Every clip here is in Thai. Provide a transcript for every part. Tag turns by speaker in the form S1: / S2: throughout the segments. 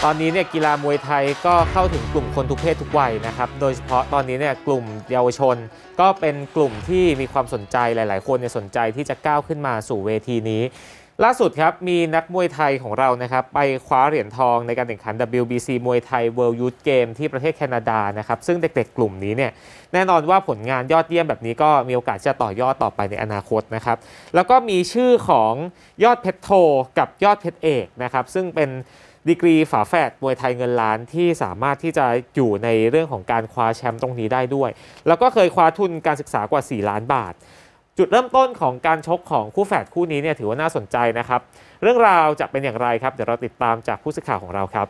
S1: ตอนนี้เนี่ยกีฬามวยไทยก็เข้าถึงกลุ่มคนทุกเพศทุกวัยนะครับโดยเฉพาะตอนนี้เนี่ยกลุ่มเยาวชนก็เป็นกลุ่มที่มีความสนใจหลายๆคนสนใจที่จะก้าวขึ้นมาสู่เวทีนี้ล่าสุดครับมีนักมวยไทยของเรานะครับไปคว้าเหรียญทองในการแข่งขัน WBC มวยไทย World Youth Game ที่ประเทศแคนาดานะครับซึ่งเด็กๆกลุ่มนี้เนี่ยแน่นอนว่าผลงานยอดเยี่ยมแบบนี้ก็มีโอกาสจะต่อยอดต่อไปในอนาคตนะครับแล้วก็มีชื่อของยอดเพชรโทกับยอดเพชรเอกนะครับซึ่งเป็นดีกรีฝาแฝดมวยไทยเงินล้านที่สามารถที่จะอยู่ในเรื่องของการคว้าแชมป์ตรงนี้ได้ด้วยแล้วก็เคยคว้าทุนการศึกษากว่า4 ล้านบาทจุดเริ่มต้นของการชกของคู่แฝดคู่นี้เนี่ยถือว่าน่าสนใจนะครับเรื่องราวจะเป็นอย่างไรครับเดี๋ยวเราติดตามจากผู้สื่อข่าวของเราครับ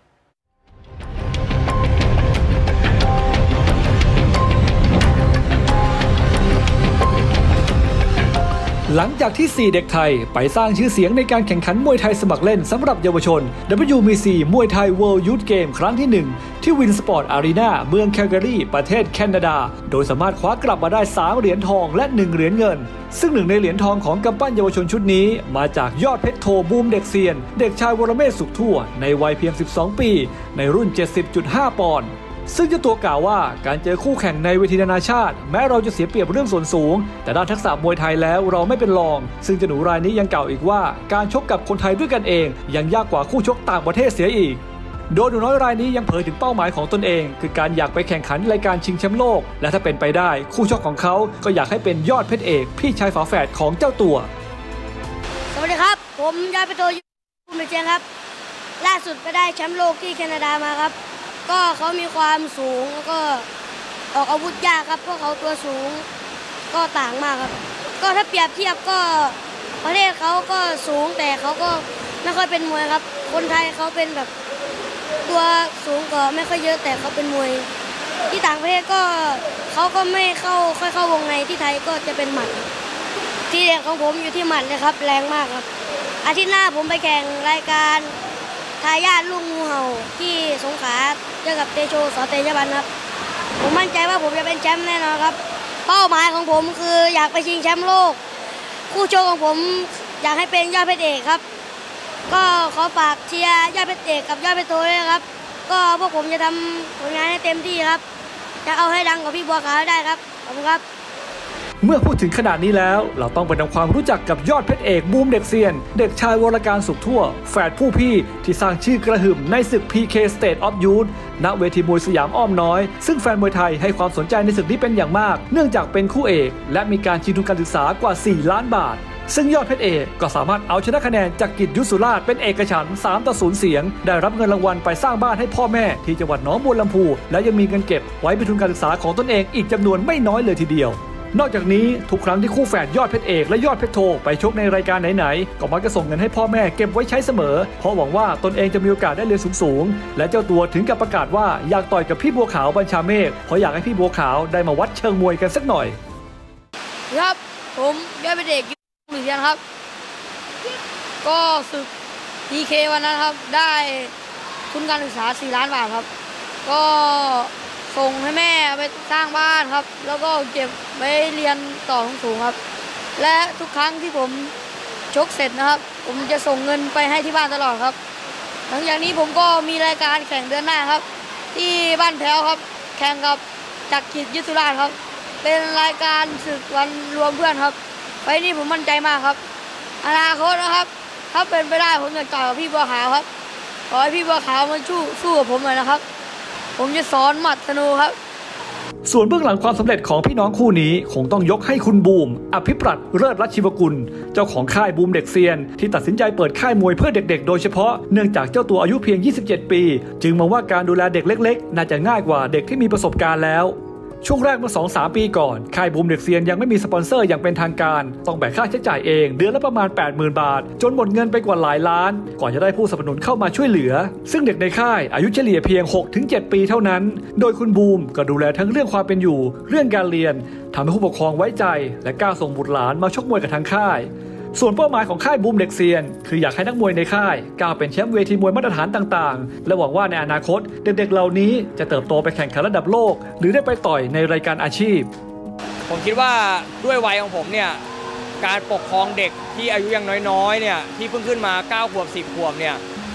S2: หลังจากที่ 4 เด็กไทยไปสร้างชื่อเสียงในการแข่งขันมวยไทยสมัครเล่นสำหรับเยาวชน WBC มวยไทย World Youth Game ครั้งที่ 1 ที่วินสปอร์ตอารีนาเมืองแคลการีประเทศแคนาดาโดยสามารถคว้ากลับมาได้ 3 เหรียญทองและ 1 เหรียญเงินซึ่งหนึ่งในเหรียญทองของกำปั้นเยาวชนชุดนี้มาจากยอดเพชรโทบูมเด็กเซียนเด็กชายวรเมศสุขทั่วในวัยเพียง 12 ปีในรุ่น 70.5 ปอนด์ซึ่งเจ้าตัวกล่าวว่าการเจอคู่แข่งในเวทีนานาชาติแม้เราจะเสียเปรียบเรื่องส่วนสูงแต่ด้านทักษะมวยไทยแล้วเราไม่เป็นรองซึ่งเจ้าหนูรายนี้ยังกล่าวอีกว่าการชกกับคนไทยด้วยกันเองยังยากกว่าคู่ชกต่างประเทศเสียอีกโดยหนูน้อยรายนี้ยังเผยถึงเป้าหมายของตนเองคือการอยากไปแข่งขันรายการชิงแชมป์โลกและถ้าเป็นไปได้คู่ชกของเขาก็อยากให้เป็นยอดเพชรเอกพี่ชายฝาแฝดของเจ้าตัว
S3: สวัสดีครับผมยอดเพชรโทภูมิเจียงครับล่าสุดไปได้แชมป์โลกที่แคนาดามาครับก็เขามีความสูงแล้วก็ออกอาวุธยากครับเพราะเขาตัวสูงก็ต่างมากครับก็ถ้าเปรียบเทียบก็ประเทศเขาก็สูงแต่เขาก็ไม่ค่อยเป็นมวยครับคนไทยเขาเป็นแบบตัวสูงก็ไม่ค่อยเยอะแต่เขาเป็นมวยที่ต่างประเทศก็เขาก็ไม่ค่อยเข้าวงในที่ไทยก็จะเป็นหมัดที่เด็ดของผมอยู่ที่หมัดเลยครับแรงมากครับอาทิตย์หน้าผมไปแข่งรายการทายาทลูกงูเห่าที่สงขลาเจอกับเตโชสเตยบันครับผมมั่นใจว่าผมจะเป็นแชมป์แน่นอนครับเป้าหมายของผมคืออยากไปชิงแชมป์โลกคู่ชกของผมอยากให้เป็นยอดเพชรเอกครับก็ขอฝากเชียร์ยอดเพชรเอกกับยอดเพชรโทด้วยครับก็พวกผมจะทำผลงานให้เต็มที่ครับจะเอาให้ดังกว่าพี่บัวขาวได้ครับขอบคุณครับ
S2: เมื่อพูดถึงขนาดนี้แล้วเราต้องไปทำความรู้จักกับยอดเพชรเอกบูมเด็กเซียนเด็กชายวรการสุขทั่วแฝดผู้พี่ที่สร้างชื่อกระหึ่มในศึก PK State of Youth ณเวทีมวยสยามอ้อมน้อยซึ่งแฟนมวยไทยให้ความสนใจในศึกนี้เป็นอย่างมากเนื่องจากเป็นคู่เอกและมีการชิงทุนการศึกษากว่า4 ล้านบาทซึ่งยอดเพชรเอกก็สามารถเอาชนะคะแนนจากกิจยุทธสุราษฎร์เป็นเอกฉันท์3-0เสียงได้รับเงินรางวัลไปสร้างบ้านให้พ่อแม่ที่จังหวัดหนองบัวลำพูและยังมีเงินเก็บไว้เป็นทุนการศึกษาของตนเองอีกจำนวนไม่น้อยเลยทีเดียวนอกจากนี้ทุกครั้งที่คู่แฝดยอดเพชรเอกและยอดเพชรโทไปชกในรายการไหนๆก็มักจะส่งเงินให้พ่อแม่เก็บไว้ใช้เสมอเพราะหวังว่าตนเองจะมีโอกาสได้เรียนสูงๆและเจ้าตัวถึงกับประกาศว่าอยากต่อยกับพี่บัวขาวบัญชาเมฆเพราะอยากให้พี่บัวขาวได้มาวัดเชิงมวยกันสักหน่อย
S3: ครับผมยอดเพชรเอกหนึ่งเดือนครับก็ศึก PK วันนั้นครับได้ทุนการศึกษา4 ล้านบาทครับก็ส่งให้แม่ไปสร้างบ้านครับแล้วก็เก็บไว้เรียนต่อสูงครับและทุกครั้งที่ผมชกเสร็จนะครับผมจะส่งเงินไปให้ที่บ้านตลอดครับหลังจากนี้ผมก็มีรายการแข่งเดือนหน้าครับที่บ้านแพ้วครับแข่งกับจักรกิจยุทธสุราษฎร์ครับเป็นรายการศึกวันรวมเพื่อนครับไฟนี้ผมมั่นใจมากครับอนาคตนะครับถ้าเป็นไปได้ผมจะต่อยกับพี่บัวขาวครับขอให้พี่บัวขาวมาสู้กับผมหน่อยนะครับผมจะสอนหมัดธนูครับ
S2: ส่วนเบื้องหลังความสำเร็จของพี่น้องคู่นี้คงต้องยกให้คุณบูมอภิปรัชเลิศรัชชีวกุลเจ้าของค่ายบูมเด็กเซียนที่ตัดสินใจเปิดค่ายมวยเพื่อเด็กๆโดยเฉพาะเนื่องจากเจ้าตัวอายุเพียง27 ปีจึงมองว่าการดูแลเด็กเล็กๆน่าจะง่ายกว่าเด็กที่มีประสบการณ์แล้วช่วงแรกเมื่อ 2-3 ปีก่อนค่ายบูมเด็กเซียนยังไม่มีสปอนเซอร์อย่างเป็นทางการต้องแบกค่าใช้จ่ายเองเดือนละประมาณ 80,000 บาทจนหมดเงินไปกว่าหลายล้านก่อนจะได้ผู้สนับสนุนเข้ามาช่วยเหลือซึ่งเด็กในค่ายอายุเฉลี่ยเพียง 6-7 ปีเท่านั้นโดยคุณบูมก็ดูแลทั้งเรื่องความเป็นอยู่เรื่องการเรียนทำให้ผู้ปกครองไว้ใจและกล้าส่งบุตรหลานมาชกมวยกับทางค่ายส่วนเป้าหมายของค่ายบูมเด็กเซียนคืออยากให้นักมวยในค่ายก้าวเป็นแชมป์เวทีมวยมาตรฐานต่างๆและหวังว่าในอนาคตเด็กๆเหล่านี้จะเติบโตไปแข่งขันระดับโลกหรือได้ไปต่อยในรายการอาชีพ
S4: ผมคิดว่าด้วยวัยของผมเนี่ยการปกครองเด็กที่อายุยังน้อยๆเนี่ยที่เพิ่งขึ้นมา9 ขวบ 10 ขวบเนี่ย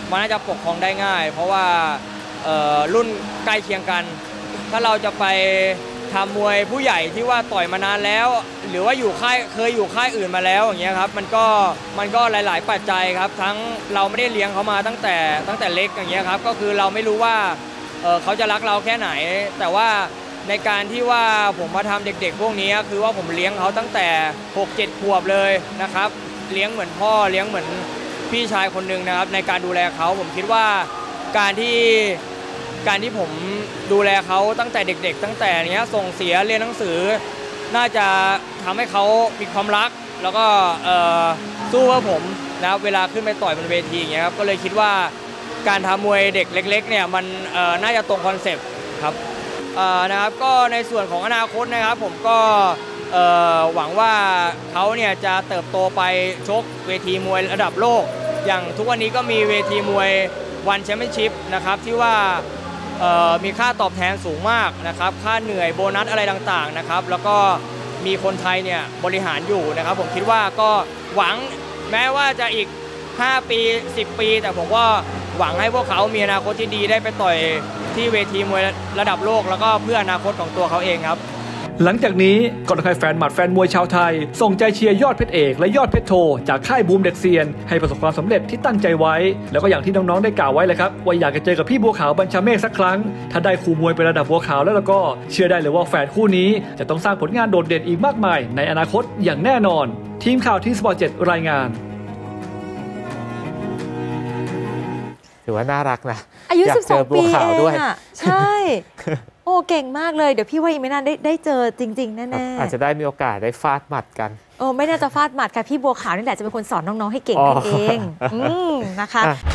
S4: มันน่าจะปกครองได้ง่ายเพราะว่ารุ่นใกล้เคียงกันถ้าเราจะไปทำมวยผู้ใหญ่ที่ว่าต่อยมานานแล้วหรือว่าเคยอยู่ค่ายอื่นมาแล้วอย่างเงี้ยครับมันก็หลายๆปัจจัยครับทั้งเราไม่ได้เลี้ยงเขามาตั้งแต่เล็กอย่างเงี้ยครับก็คือเราไม่รู้ว่าเขาจะรักเราแค่ไหนแต่ว่าในการที่ว่าผมมาทำเด็กๆพวกนี้คือว่าผมเลี้ยงเขาตั้งแต่ 6-7 ขวบเลยนะครับเลี้ยงเหมือนพ่อเลี้ยงเหมือนพี่ชายคนหนึ่งนะครับในการดูแลเขาผมคิดว่าการที่ผมดูแลเขาตั้งแต่เด็กๆตั้งแต่เนี้ยส่งเสียเรียนหนังสือน่าจะทำให้เขามีความรักแล้วก็สู้เพื่อผมนะครับเวลาขึ้นไปต่อยบนเวทีอย่างเงี้ยครับก็เลยคิดว่าการทำมวยเด็กเล็กๆเนี่ยมันน่าจะตรงคอนเซปต์ครับนะครับก็ในส่วนของอนาคตนะครับผมก็หวังว่าเขาเนี่ยจะเติบโตไปชกเวทีมวยระดับโลกอย่างทุกวันนี้ก็มีเวทีมวยวันแชมเปี้ยนชิพนะครับที่ว่ามีค่าตอบแทนสูงมากนะครับค่าเหนื่อยโบนัสอะไรต่างๆนะครับแล้วก็มีคนไทยเนี่ยบริหารอยู่นะครับผมคิดว่าก็หวังแม้ว่าจะอีก5 ปี10 ปีแต่ผมก็หวังให้พวกเขามีอนาคตที่ดีได้ไปต่อยที่เวทีมวยระดับโลกแล้วก็เพื่ออนาคตของตัวเขาเองครับ
S2: หลังจากนี้ก็ต้องให้แฟนหมัดแฟนมวยชาวไทยส่งใจเชียร์ยอดเพชรเอกและยอดเพชรโทจากค่ายบูมเด็กเซียนให้ประสบความสำเร็จที่ตั้งใจไว้แล้วก็อย่างที่น้องๆได้กล่าวไว้เลยครับว่าอยากจะเจอกับพี่บัวขาวบัญชาเมฆสักครั้งถ้าได้คู่มวยเป็นระดับบัวขาวแล้วก็เชื่อได้เลยว่าแฟนคู่นี้จะต้องสร้างผลงานโดดเด่นอีกมากมายในอนาคตอย่างแน่นอนทีมข่าวที่สปอร์ต 7รายงาน
S1: ถือว่าน่ารักนะ
S5: อายุ
S1: 12 ปีเอง
S5: อ่ะใช่โอ้เก่งมากเลยเดี๋ยวพี่ว่าอีกไม่นานได้เจอจริงๆแน่ๆ
S1: อาจจะได้มีโอกาสได้ฟาดหมัดกัน
S5: ไม่น่าจะฟาดหมัดค่ะพี่บัวขาวนี่แหละจะเป็นคนสอนน้องๆให้เก่งขึ้นเองนะคะ